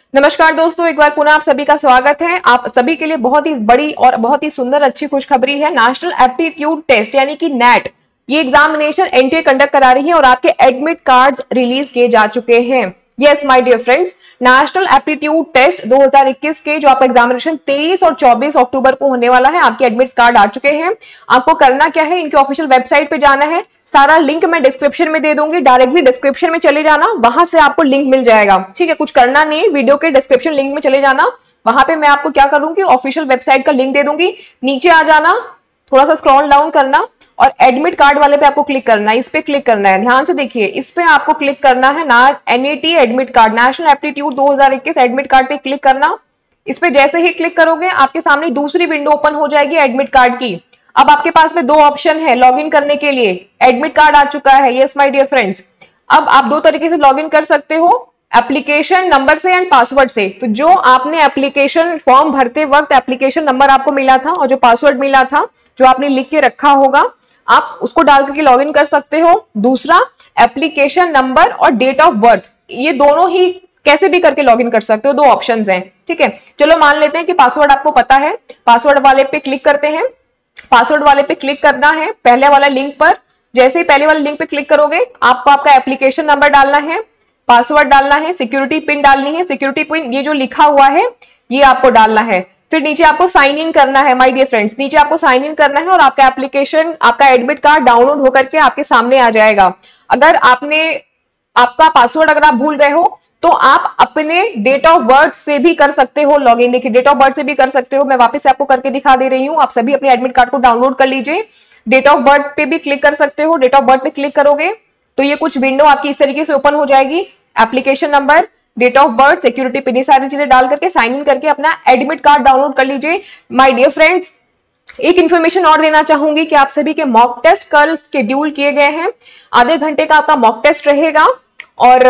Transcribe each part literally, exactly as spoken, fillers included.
नमस्कार दोस्तों, एक बार पुनः आप सभी का स्वागत है। आप सभी के लिए बहुत ही बड़ी और बहुत ही सुंदर अच्छी खुशखबरी है। नेशनल एप्टीट्यूड टेस्ट यानी कि नेट ये एग्जामिनेशन एनटीए कंडक्ट करा रही है और आपके एडमिट कार्ड्स रिलीज किए जा चुके हैं। Yes my dear friends, national aptitude test दो हज़ार इक्कीस के जो आपका एग्जामिनेशन तेईस और चौबीस अक्टूबर को होने वाला है, आपके एडमिट कार्ड आ चुके हैं। आपको करना क्या है, इनके ऑफिशियल वेबसाइट पे जाना है। सारा लिंक मैं डिस्क्रिप्शन में दे दूंगी, डायरेक्टली डिस्क्रिप्शन में चले जाना, वहां से आपको लिंक मिल जाएगा। ठीक है, कुछ करना नहीं, वीडियो के डिस्क्रिप्शन लिंक में चले जाना, वहां पे मैं आपको क्या करूंगी, ऑफिशियल वेबसाइट का लिंक दे दूंगी। नीचे आ जाना, थोड़ा सा स्क्रॉल डाउन करना और एडमिट कार्ड वाले पे आपको क्लिक करना है। इस पे क्लिक करना है, ध्यान से देखिए, इस पे आपको क्लिक करना है ना, NET admit card, national aptitude दो हज़ार इक्कीस एडमिट कार्ड पे क्लिक करना। इस पे जैसे ही क्लिक करोगे आपके सामने दूसरी विंडो ओपन हो जाएगी एडमिट कार्ड की। अब आपके पास में दो ऑप्शन है लॉगिन करने के लिए। एडमिट कार्ड आ चुका है, यस माय डियर फ्रेंड्स। अब आप दो तरीके से लॉगिन कर सकते हो, एप्लीकेशन नंबर से एंड पासवर्ड से। तो जो आपने एप्लीकेशन फॉर्म भरते वक्त एप्लीकेशन नंबर आपको मिला था और जो पासवर्ड मिला था, जो आपने लिख के रखा होगा, आप उसको डाल करके लॉगिन कर सकते हो। दूसरा, एप्लीकेशन नंबर और डेट ऑफ बर्थ, ये दोनों ही कैसे भी करके लॉगिन कर सकते हो, दो ऑप्शंस हैं। ठीक है, चलो मान लेते हैं कि पासवर्ड आपको पता है। पासवर्ड वाले पे क्लिक करते हैं। पासवर्ड वाले पे क्लिक करना है पहले वाला लिंक पर। जैसे ही पहले वाले लिंक पे क्लिक करोगे आपको आपका एप्लीकेशन नंबर डालना है, पासवर्ड डालना है, सिक्योरिटी पिन डालनी है। सिक्योरिटी पिन ये जो लिखा हुआ है ये आपको डालना है। फिर नीचे आपको साइन इन करना है माय डियर फ्रेंड्स, नीचे आपको साइन इन करना है और आपका एप्लीकेशन, आपका एडमिट कार्ड डाउनलोड होकर के आपके सामने आ जाएगा। अगर आपने आपका पासवर्ड अगर आप भूल गए हो तो आप अपने डेट ऑफ बर्थ से भी कर सकते हो लॉगिन। देखिए, डेट ऑफ बर्थ से भी कर सकते हो, मैं वापस से आपको करके दिखा दे रही हूं। आप सभी अपने एडमिट कार्ड को डाउनलोड कर लीजिए। डेट ऑफ बर्थ पे भी क्लिक कर सकते हो। डेट ऑफ बर्थ पे क्लिक करोगे तो ये कुछ विंडो आपकी इस तरीके से ओपन हो जाएगी। Application number, date of birth, security pin, ये सारी चीजें डाल करके साइन इन करके अपना एडमिट कार्ड डाउनलोड कर लीजिए। माय डियर फ्रेंड्स, एक इन्फॉर्मेशन और देना चाहूंगी कि आप सभी के मॉक टेस्ट कल शेड्यूल किए गए हैं। आधे घंटे का आपका मॉक टेस्ट रहेगा और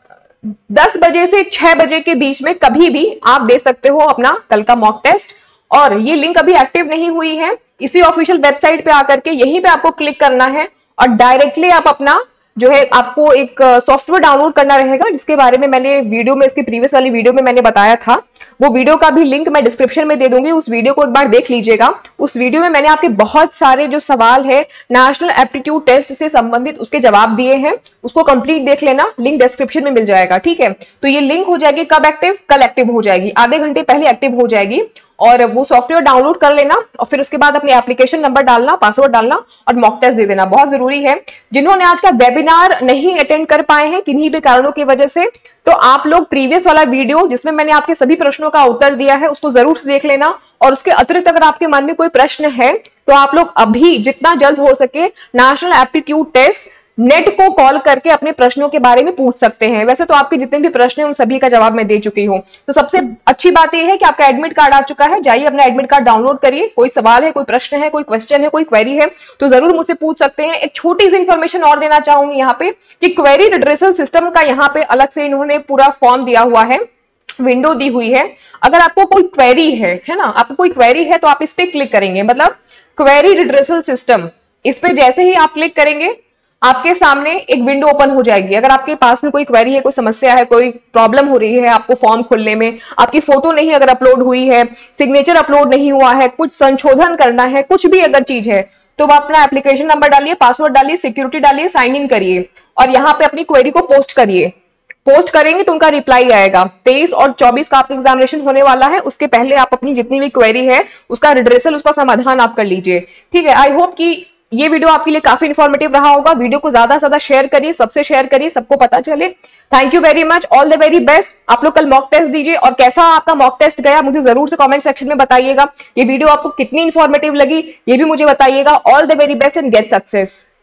दस बजे से छह बजे के बीच में कभी भी आप दे सकते हो अपना कल का मॉक टेस्ट। और ये लिंक अभी एक्टिव नहीं हुई है, इसी ऑफिशियल वेबसाइट पे आकर के यहीं पे आपको क्लिक करना है और डायरेक्टली आप अपना जो है, आपको एक सॉफ्टवेयर डाउनलोड करना रहेगा, जिसके बारे में मैंने वीडियो में, इसकी प्रीवियस वाली वीडियो में मैंने बताया था। वो वीडियो का भी लिंक मैं डिस्क्रिप्शन में दे दूंगी, उस वीडियो को एक बार देख लीजिएगा। उस वीडियो में मैंने आपके बहुत सारे जो सवाल है नेशनल एप्टीट्यूड टेस्ट से संबंधित उसके जवाब दिए हैं, उसको कंप्लीट देख लेना, लिंक डिस्क्रिप्शन में मिल जाएगा। ठीक है, तो ये लिंक हो जाएगी कब एक्टिव, कल एक्टिव हो जाएगी, आधे घंटे पहले एक्टिव हो जाएगी। और वो सॉफ्टवेयर डाउनलोड कर लेना और फिर उसके बाद अपने एप्लीकेशन नंबर डालना, पासवर्ड डालना और मॉक टेस्ट दे देना, बहुत जरूरी है। जिन्होंने आज का वेबिनार नहीं अटेंड कर पाए हैं किन्हीं भी कारणों की वजह से, तो आप लोग प्रीवियस वाला वीडियो जिसमें मैंने आपके सभी प्रश्नों का उत्तर दिया है उसको जरूर से देख लेना। और उसके अतिरिक्त अगर आपके मन में कोई प्रश्न है तो आप लोग अभी जितना जल्द हो सके नेशनल एप्टीट्यूड टेस्ट नेट को कॉल करके अपने प्रश्नों के बारे में पूछ सकते हैं। वैसे तो आपके जितने भी प्रश्न हैं उन सभी का जवाब मैं दे चुकी हूँ। तो सबसे अच्छी बात यह है कि आपका एडमिट कार्ड आ चुका है, जाइए अपना एडमिट कार्ड डाउनलोड करिए। कोई सवाल है, कोई प्रश्न है, कोई क्वेश्चन है, कोई क्वेरी है तो जरूर मुझसे पूछ सकते हैं। एक छोटी सी इंफॉर्मेशन और देना चाहूंगी यहाँ पे कि क्वेरी रिड्रेसल सिस्टम का यहाँ पे अलग से इन्होंने पूरा फॉर्म दिया हुआ है, विंडो दी हुई है। अगर आपको कोई क्वेरी है है ना, आपको कोई क्वेरी है तो आप इस पे क्लिक करेंगे, मतलब क्वेरी रिड्रेसल सिस्टम, इस पे जैसे ही आप क्लिक करेंगे आपके सामने एक विंडो ओपन हो जाएगी। अगर आपके पास में कोई क्वेरी है, कोई समस्या है, कोई प्रॉब्लम हो रही है आपको फॉर्म खोलने में, आपकी फोटो नहीं अगर अपलोड हुई है, सिग्नेचर अपलोड नहीं हुआ है, कुछ संशोधन करना है, कुछ भी अगर चीज है तो आप अपना एप्लीकेशन नंबर डालिए, पासवर्ड डालिए, सिक्योरिटी डालिए, साइन इन करिए और यहाँ पे अपनी क्वेरी को पोस्ट करिए। पोस्ट करेंगे तो उनका रिप्लाई आएगा। तेईस और चौबीस का आपका एग्जामिनेशन होने वाला है, उसके पहले आप अपनी जितनी भी क्वेरी है उसका रिड्रेसल, उसका समाधान आप कर लीजिए। ठीक है, आई होप कि ये वीडियो आपके लिए काफी इंफॉर्मेटिव रहा होगा। वीडियो को ज्यादा से ज्यादा शेयर करिए, सबसे शेयर करिए, सबको पता चले। Thank you very much, all the very best. आप लोग कल मॉक टेस्ट दीजिए और कैसा आपका मॉक टेस्ट गया मुझे जरूर से कमेंट सेक्शन में बताइएगा। ये वीडियो आपको कितनी इंफॉर्मेटिव लगी ये भी मुझे बताइएगा। All the very best and get success.